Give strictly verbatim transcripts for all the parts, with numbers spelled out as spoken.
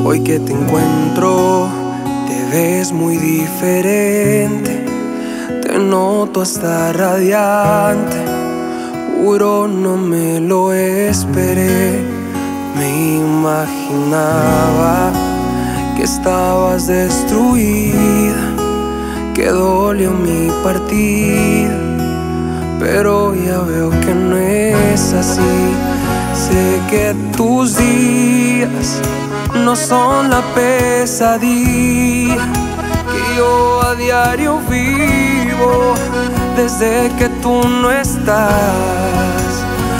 Hoy que te encuentro, te ves muy diferente. Te noto hasta radiante. Juro no me lo esperé. Me imaginaba que estabas destruida, que dolió mi partida, pero ya veo que no es así. Sé que tus días no son la pesadilla que yo a diario vivo desde que tú no estás.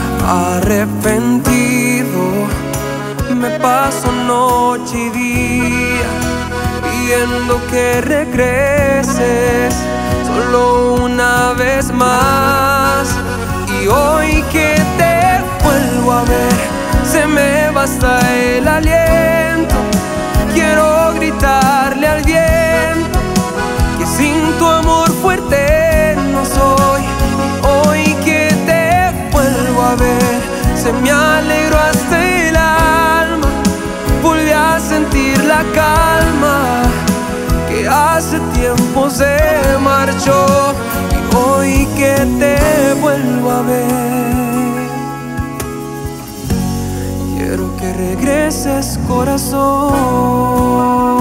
Arrepentido me paso noche y día pidiendo que regreses solo una vez más. Y hoy que te vuelvo a ver, se me va hasta el aliento. Quiero gritarle al viento que sin tu amor fuerte no soy. Y hoy que te vuelvo a ver, se me alegró hasta el alma. Volví a sentir la calma que hace tiempo se marchó. Y hoy que te vuelvo a ver, quiero que regreses, corazón.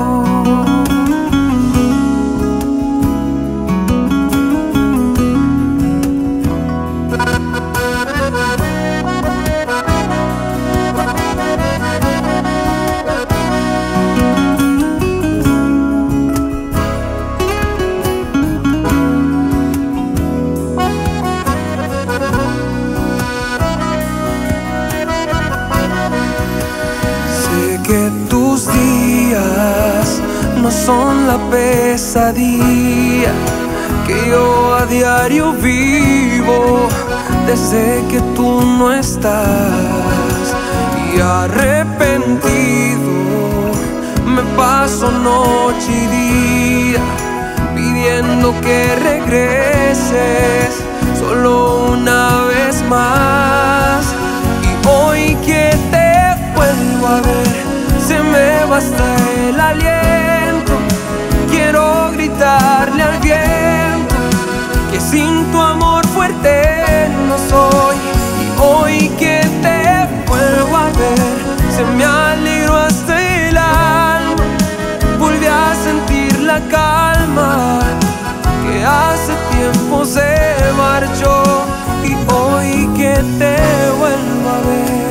Que tus días no son la pesadilla que yo a diario vivo desde que tú no estás. Y arrepentido me paso noche y día pidiendo que regreses solo una vez más. Y hoy que te vuelvo a ver, se me va hasta el aliento. Quiero gritarle al viento que sin tu amor fuerte no soy. Y hoy que te vuelvo a ver, se me alegró hasta el alma. Volví a sentir la calma que hace tiempo se marchó. Y hoy que te vuelvo a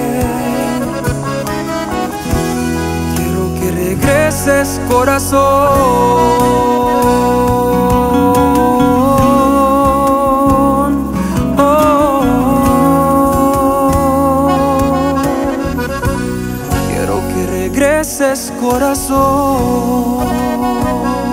ver, regreses, corazón. Oh, quiero que regreses, corazón.